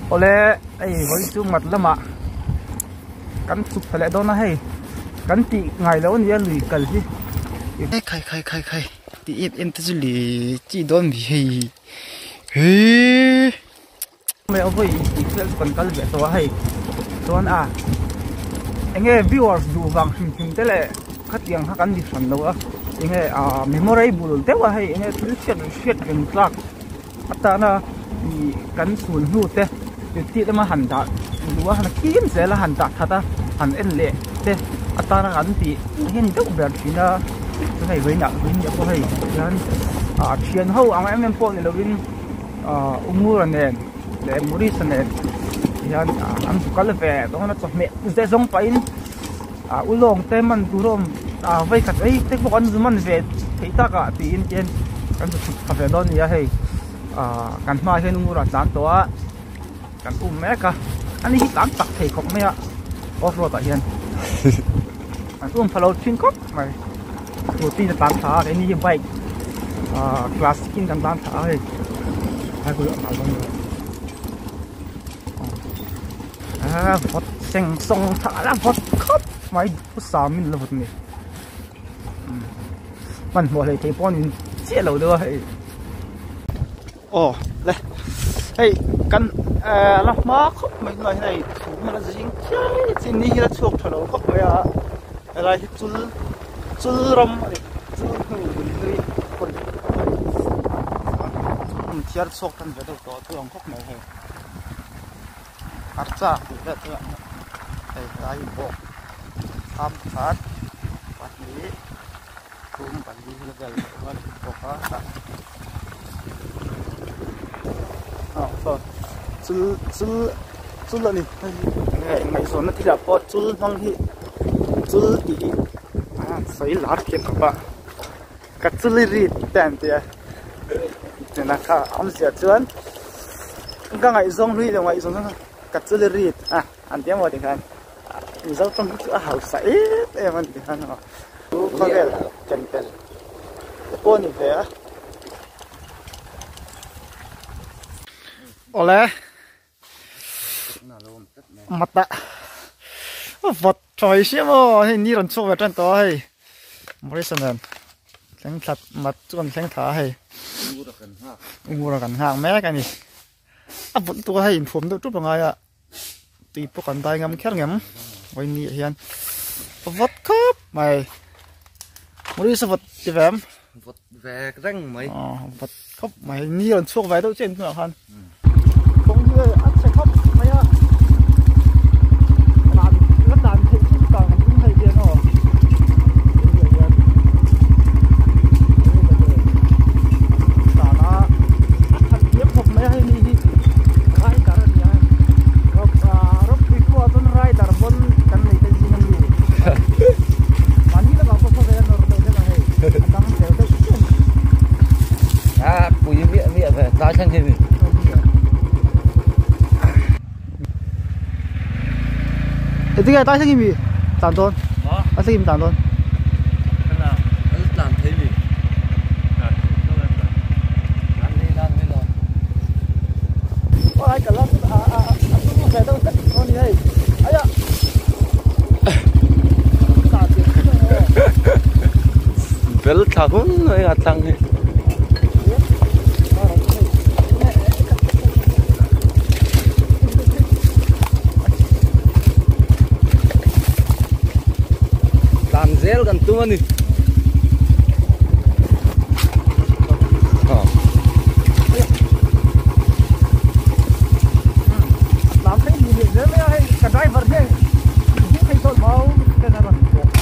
ole ai hoi chu mat lama kan chuk thale do na hei kan ti ngai lo ni lui kal hi khai ti em te li chi don bi he me oi ti fel kon kal be to hei don a enge viewers du wang him tele khatiang ha kan di san lo a enge memorable te wa hei enge shit gen plak ata na i kan sun hu te ti te ma han da du wa han kim se la han da thata han en le te ata na kan ti hen dok ber thina hei veina win ya ko hei yan thian ho ang em po ni lovin umur nen le muri sanen yan am kal ve to na chok me ze zong pain ulong te man turom vai khat ei te ko an zuman ve theita ka ti in ken kan chu kha ve don ya hei kan ma hen umura chan to a kan me ka ani hi tak tak thei khok me a off road a hian an follow chin kok mai tu ti ta tha cái ni bike classic kin kan tha hei hai ko ma don vót xanh sông thả ra vót khóc máy có sao mình là vót này mình mua lại thấy bọn mình chia lẩu được hay đây hey căn lắm má khóc mấy người này thủ mà là dính chơi trên đi là chuột thở lẩu khóc vậy à là chul ram chul người con chia chuột thân về đâu đó thường khóc này hay arca tidak tu, lain bok, hampat, pasti, pasti legal, boka. Sul lah ni, mai soalnya tidak pot sul mang hi, sul di, saya lar kian apa, kacul rit dan dia, nak amsia cuan, enggak ngai zong rit, ngai zong sana. Cắt dưa rít ăn tiếng một tiếng Hàn rau trong chỗ hảo sấy em ăn tiếng Hàn có cái chân chân con như thế ole mặt đã vật trời xí mà hình như là chỗ về trên đó hay mới xem sáng thật mặt chuẩn sáng thả hay mua là cần hàng mấy cái này vẫnตัวให้ผมดูจุดยังไงอะตีพวกกันได้งำแค่งำไว้นี่เฮียนวัดครับไม่ไม่ได้สวัสดีแฟมวัดแวกรังไหมวัดครับไม่นี่เราช่วงไว้ต้องเจนเพื่อนกันตรงนี้อัดใส่ครับไม่อะด่านแล้วด่านที่ต่างกันให้เดียนหรอด่านละอัดเย็บผมไม่ให้นี่ปุ๋ยเวียvềตาช่างที่นี่ที่ไงตาช่างที่มีต่างต้นตาช่างที่มีต่างต้นนั่นน่ะต่างที่มีร้านนี้หรอว่าไอ้กันแล้วต้องใส่ต้องตัดตอนนี้ไอ้ยะเบลท่าหุ่นไอ้ตั้งนี่zel kan tu ni làm thấy gì vậy đấy hay cả driver thế cũng hay thôi mau cái nào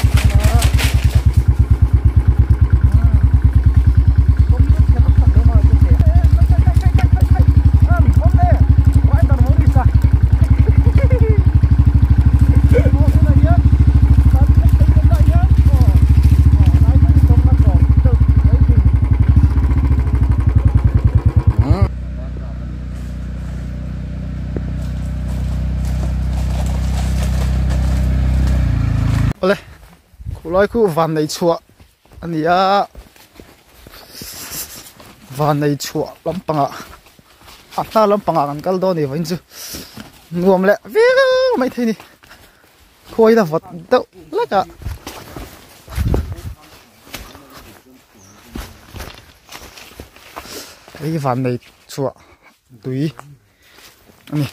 lối khu van này chua anh ấy van này chua lắm bằng ạ ta lắm bằng ăn cái đó này vẫn chưa nuông lẹ viu mấy thế này khôi ta vật đâu lắc cả cái ván này chua túi này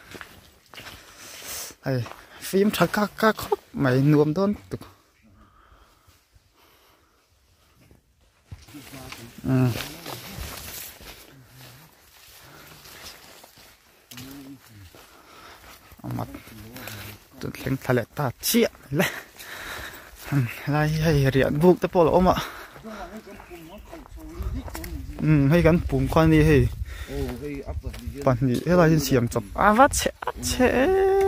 này phim thật các khóc mày nuông đón mặt tụi lính thà lệ ta chia lại lại hay riêng buộc tới bộ lỗ mà hay gắn bùn quan đi hay bản gì hay là xiêm chọc vắt chế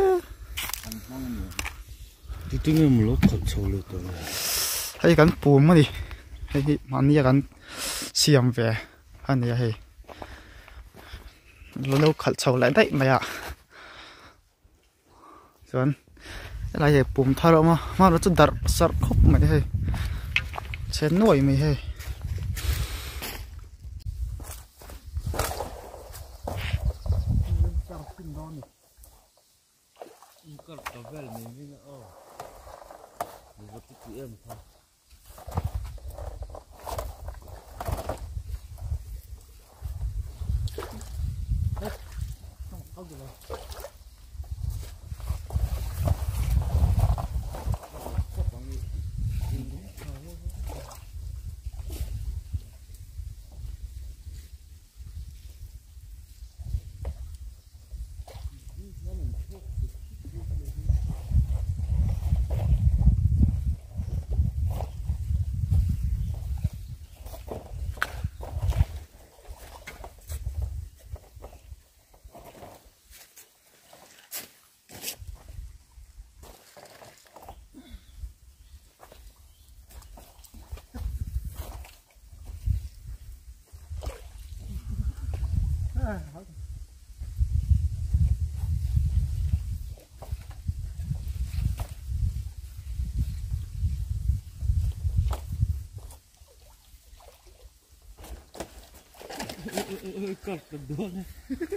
thì tôi nghe một lúc khẩn sâu được rồi hay gắn bùn mà đi hay mà đi gắn xiêm về anh này hay lâu khẩn sâu lại đấy mày ạ rồi lại vậy bùm thà rồi mà nó chút đợt sạt khúc mày hay chén nổi mày hay cắt cái đó này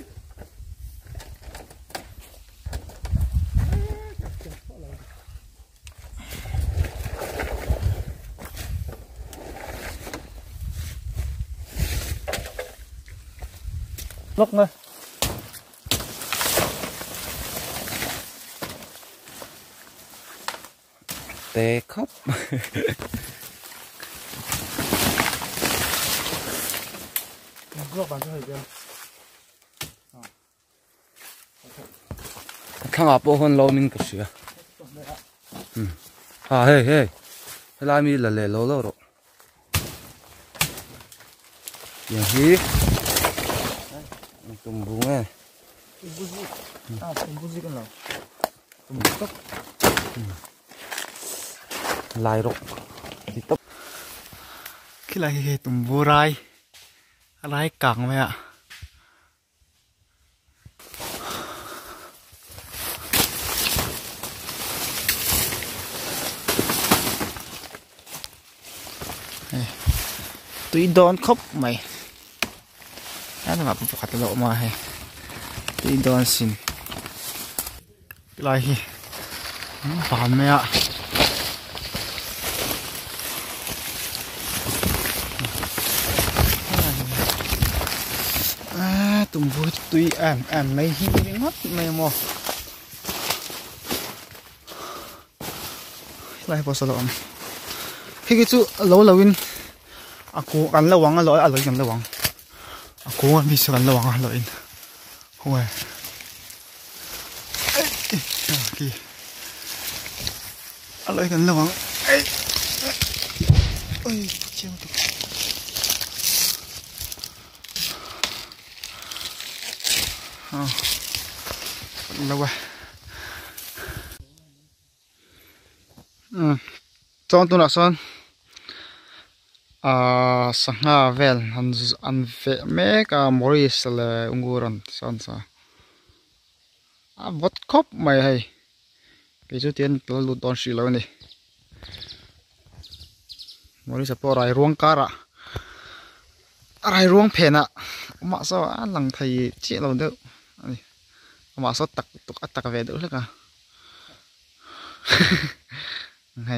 lúc nữa tê khóc lúc bạn thấy chưa thằng áp hơn lâu mình cái gì à hey hey lại mi là lẻ lâu lâu rồiอย่างนี้ตุ่มบุ้งไง tumbuzi kan lo tumbutok lายรกที่ต๊บ cái này cái tumbu rai cẳng mày ạ tùy đón khóc mày đó là một hạt lộ mà hay tùy đón xin cái này phản mày ạ tụm vui tùy em mày hi ngót mày mò lại bỏ sờ lợm khi cái chú lâu lâu in aku kan lawang aloy aloy kan lawang aku kan bisa kan lawang aloy hoy ki aloy kan lawang oi chiang tu lawa chọn tu na son sanga vel an ve me ka Morris le unguran son sa vot khop mày hay cái chú tiên lo lụt đòn xì lâu này Morris po rai ruang kara อะไรร่วงเพนอะมาซอหลังไทยเจี๊ยเราเด้อมาซอตักตุกตักเวเด้อเลยกันไง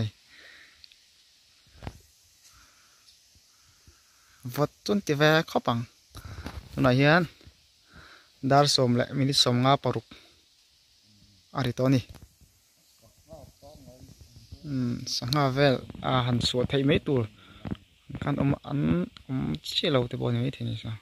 วัดจุนติเวข้อปังตัวไหนเฮียนดาร์สมและมินิสมงาปรุกอะไรตัวนี้สังหาเวลหันสวดไทยไม่ตัวการอันเชี่ยเราแต่บอลยังไม่ถึงนี่ซะ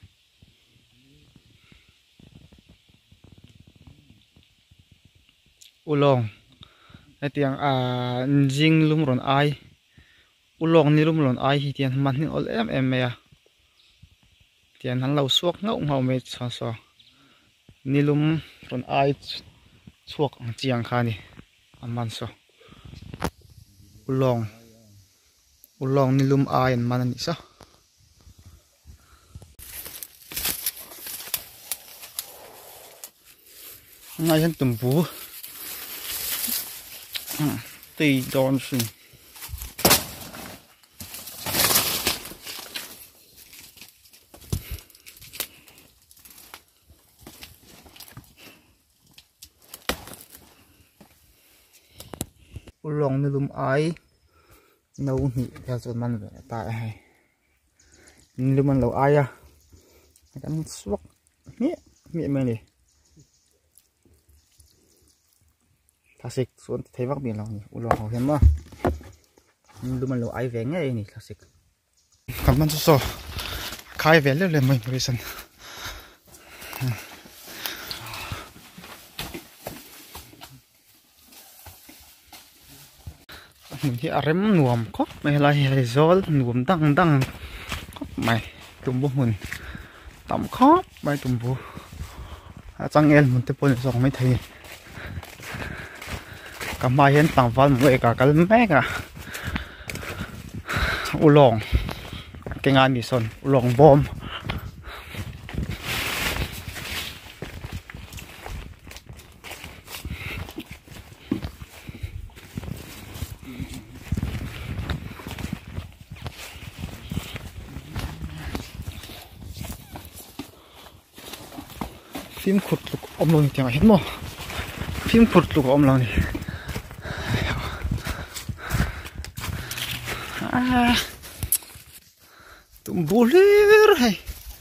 อุลองไอเตียงจิงลุมรอนไออุลองนี่ลุมรอนไอที่เตียนมันนี่อลเอ็มเมียเตียนหันเราสวกเงาเงาเมชซอนี่ลุมรอนไอสวกเจียงคานี่อันมันซออุลองนี่ลุมไออันมันนี่ซะง่ายฉันตุ่มปูตีโดนสิอุลองนี่ลุมไอนูหิแค่ส่วนมันแบบตายให้นี่ลุมมันเราไออะกันสวกเนี่ยมีมันเลยคลาสสิกส่วนเทวักเบียนเรานี่อุลองเขาเห็นมั้ยดูมันเราไอแหวงไงนี่คลาสสิกกับมันสู้ๆคายแหวงเรื่อยๆไม่บริสุทธิ์ที่อารมณ์หน่วมก็ไม่ไรให้โซลหน่วมดังก็ไม่ตุ่มบุหุ่นต่ำคอบไม่ตุ่มบุจังเอลมันจะปนสองไม่ทีกับมาเห็นต่างวันเมื่อกันแม่กะอุลองเก่งงานดิสนอุลองบอมฟิล์มขุดลูกอมลงจังเห็นมั้ยฟิล์มขุดลูกอมลงนี่ตุ่มบูเลยให้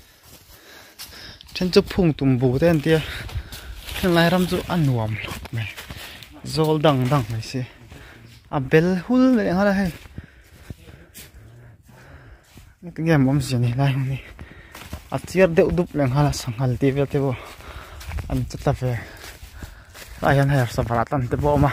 ฉันจะพุ่งตุ่มบูแต่เดียวฉันไล่รำจุอันหวมไม่โซลดังไม่สิเบลฮุลเลยอะไรให้นี่ก็แง่มอมสินี่ไล่นี่เจียร์เดือดดุบเลยฮะสังหารตีเวลเทโบอันจุดตาเฟไล่ยันให้สัมภาระตันเทโบมา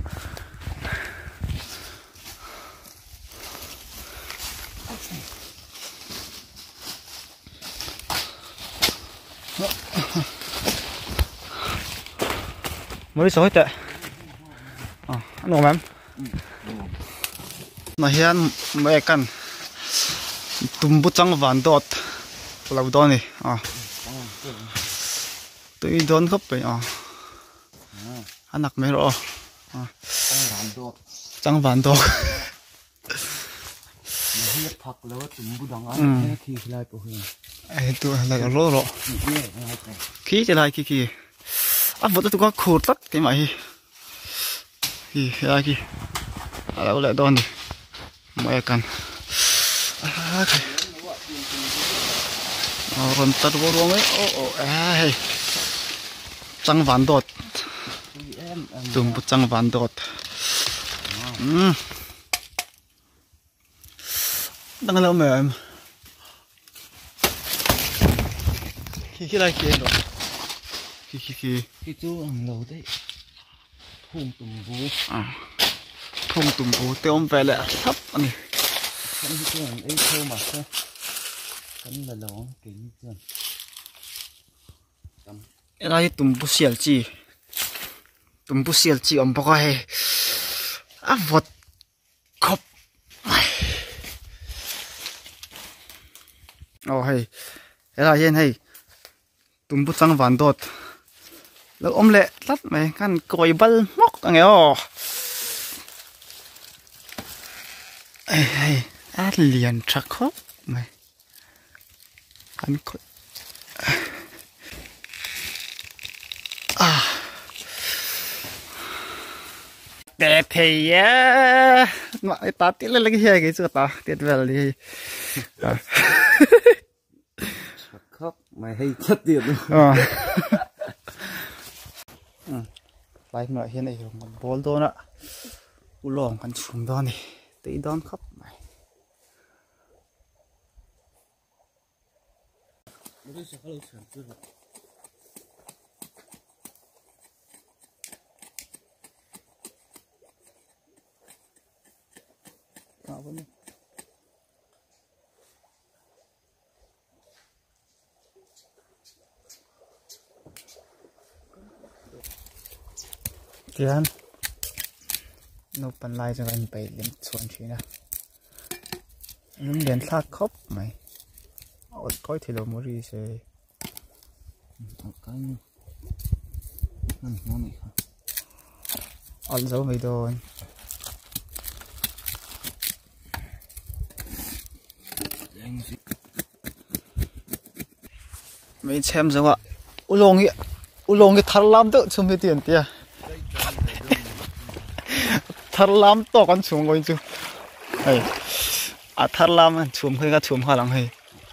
mới đi soi tệ anh ngồi em mà hiện mấy căn tụm bút trắng vàng đọt lâu đó này tôi đón gấp vậy anh nặc mấy rồi trắng vàng đọt tôi lại rồi khí thì lại khí vợ tôi có khổ tất cái mày kì ra kì đâu lại đòn đi mày cần còn tất vô luôn ấy ai trăng ván đột tụm một trăng ván đột đang lâu mềm khi lại kia rồi khi chú ăn lâu đấy thùng tùm bú tiêu ông về lại thấp anh này cái này ấy thô mà thôi cái là lâu kính chưa cái này tùm bú xiên chi ông bao hay vật khóc hay cái này hiện hay tùm bú trăng vàng độtแล้วอมเละตัดไหมกันกอยบัลมกอะไรอ๋อเลียนชักครบไหม anh coi đẹp thì á mà ta tiếc lên cái gì cái chưa ta tiếc về đi khóc mày hay chất tiền lại mà hiện nay một bồn đó nè u lồng ăn xuống đó này tí đón khóc mày kian nó pan lai cho anh bay lên xuống chuyện nè những liền thác khóc mày ở coi thì là mua gì sẽ cái nó này ở dấu mấy đồ mấy xem rồi ạ u lông cái thằng làm tự chung cái tiền tiền thằng làm to con chuồng coi chứ hey à thằng làm chuồng hơi cái chuồng hoa lăng hay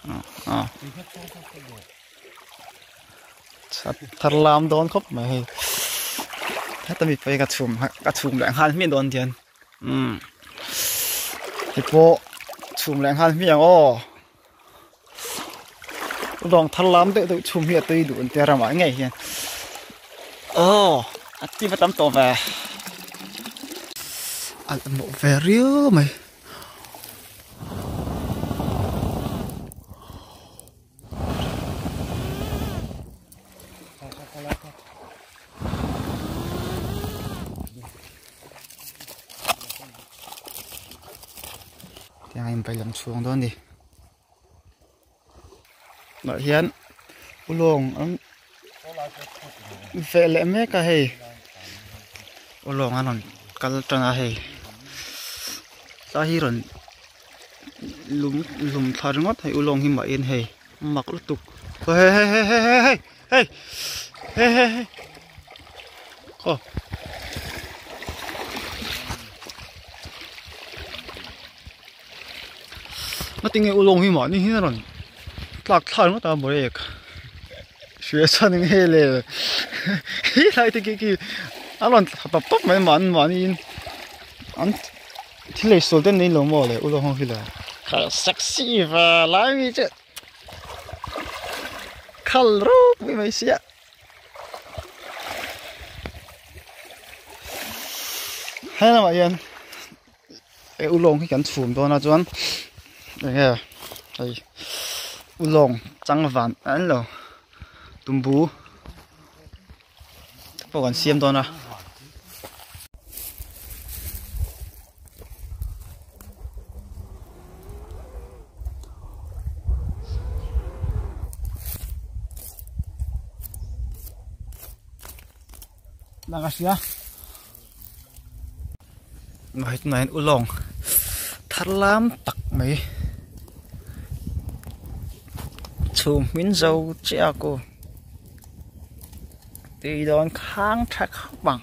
thằng làm đón khóc mày hay thế tao bị phải cái chuồng lại han miên đón tiền thì bộ chuồng lại han miên ô lông thằng làm tự chuồng hiện tự đủ tiền ra mấy ngày hiện tí mà tắm tổ về một về riêu mày thì anh phải làm xuống đó đi lợi hiến u lông ông về lẽ mấy cái hay u lông anh cái tròn hay ta hi rồi lùm thar ngót hay u lông hi mà yên hay mặc lúc tục hey nó tiếng u lông hi mà như thế rồi lạc thar ngót ta mới được学生那个嘞，来的个，阿伦爸爸没玩因，俺听你说的你老么嘞，我老好去了，可 sexy 吧，来咪这，看肉没事。hay là vậy anh, u lông cái cảnh chùm đó là chuẩn, đây đây, u lông trắng vàng anh rồi. Tùm bú bộ còn xiêm to nè đang gì á nói này u lông thật lắm tặc mấy chùm miếng dầu chè cô thì đón kháng trách bằng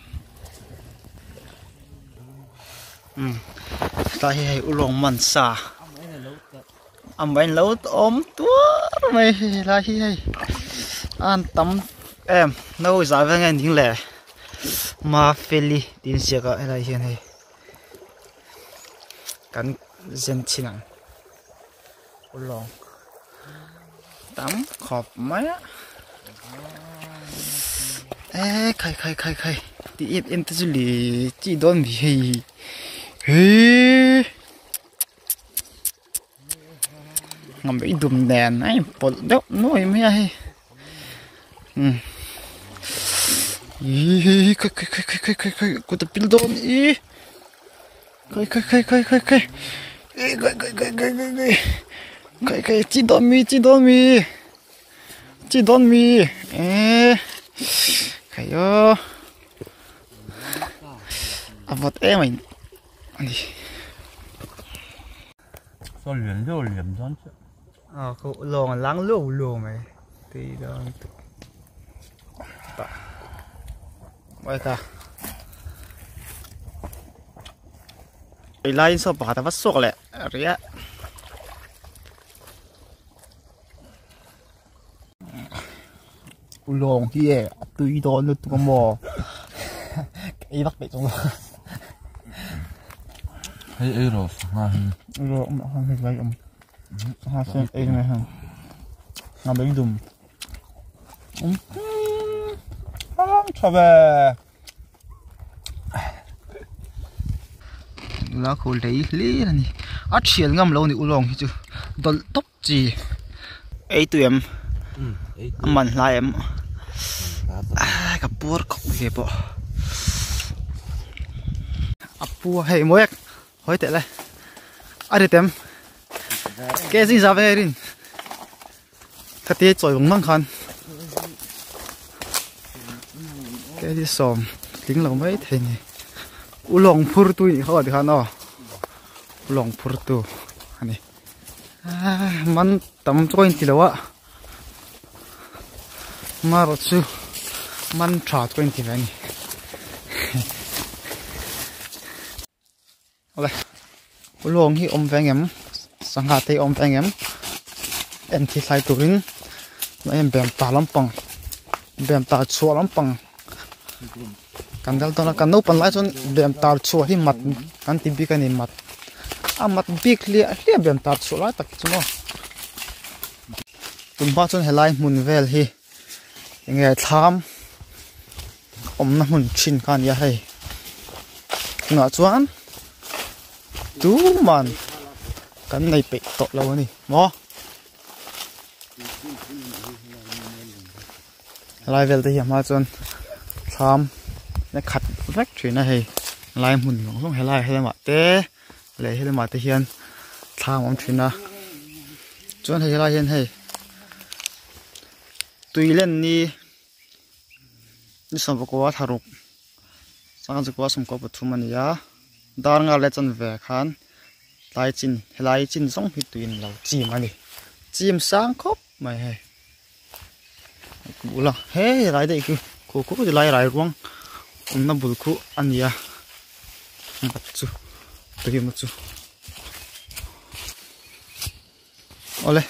ta hay u lông mặn xà bánh lâu ốm tua mày là hay an tâm em nấu giá với ngành tiếng lẻ mà phê tin sẽ có là hiện hay cắn dân chi năng u lông tắm khọp mấy á ê khai thì em tới xử chỉ đón bị hê ngắm bị đùm đèn ấy bột đốc nổi mấy ai ý khai cô tập pin đón ý khai chỉ đón mi ê khai yo vật em mình đi sao luyện rồi luyện rắn chứ เขาลองล้างลูไหมตีดองตะไว้ค่ะไปไล่สอบหาแต่ว่าสกแหละเรียลองที่ตีดอนตัวหมอไอ้รักเป็ดตรงนั้นให้เอโรสมาโลมาทำอะไรกันหาเส้นเองเลยฮะงานไปดุมชอบแล้วเขาเลยลี่นี่อัดเชียงงำเรานี่อุลองจู่โดนตบจีไอตัวเอ็มมันลายเอ็มกับปัวก็เก็บปะอับปัวเฮ้ยมวยเฮ้ยแต่ละอะไรเต็มแกสิซาเวรินขัดเตะจ่อยของมังคันแกที่ซ้อมทิ้งเราไม่เท่นี่อุลองพูดตัวนี่เขาดิคันอ๋ออุลองพูดตัวอันนี้มันตั้มจ่อยนี่แล้ววะมารถซูมันชาร์จจ่อยนี่แล้วนี่อะไรอุลองที่อมแฝงเอ็มสังหารที่อมแฝงเอ็มเอ็นที่ใส่ตัวรินแล้วเอ็มแบบตาล้ำปังแบบตาชัวล้ำปังกันเดลตัวนั้นกันนู้นปันไล่จนแบบตาชัวที่มัดกันที่บิ๊กนี่มัดมัดบิ๊กเลี้ยแบบตาชัวไล่ตักจุ๊บตุ่มบ้าจนเฮลัยมุนเวลฮียังไงทำอมน้ำมันชินกันยังไงหน้าจวนดูมันกันในเป็ดตกแล้วนี่มอลายเวลที่ยามาจนทำในขัดแฟกทรีนะเฮ้ลายหมุนของต้องให้ลายให้มาเต้เลยให้มาเตเฮียนทำของทรีนะจนให้ลายเห็นให้ตุยเล่นนี่สมบูรณ์ว่าทารุกสังเกตว่าสมบูรณ์ปฐุมันยาดาร์งาเลจันเวคันลายจินส่งพิตุยนเราจีมันนี่จีมสังคบไม่ให้บุล่ะเฮ้ยลายได้คือกูจะลายรวงน้ำบุลคูอันนี้มัดจูตัวมัดจูเอาเลย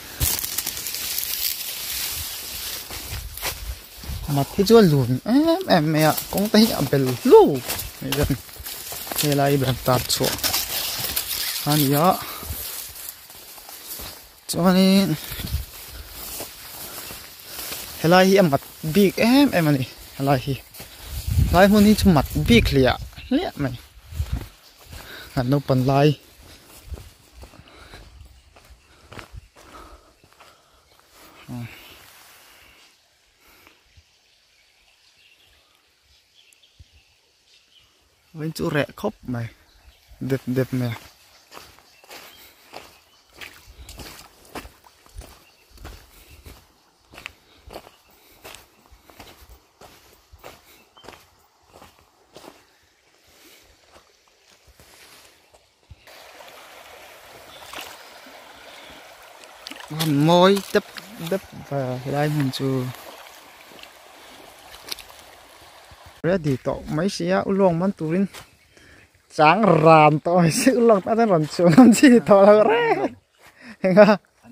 มัดที่จวนลูนแม่กงตีอันเป็นลูกนี่จังเฮ้ยลายแบบตัดชัวอันนี้จวนนี้เฮลายมัดบิ๊กมันนี่เฮลายลายมันนี่จะมัดบิ๊กเลี้ยไหมหันนปันลายวันจุเระครบไหมเด็บไหมมอยเด็บลายมันจูเรื่องดีต่อไม่เสียอุลงมันตุรินจางรานต่อไม่เสียอุลงตั้งแต่หลังชวนน้ำชีต่อแล้วแร่เห็นไหม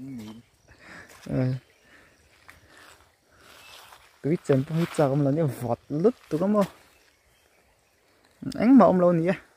ตัวเจนตัวจากมันเนี่ยวัดลุดตัวก็มั้งเอ็งมาอมเราเนี่ย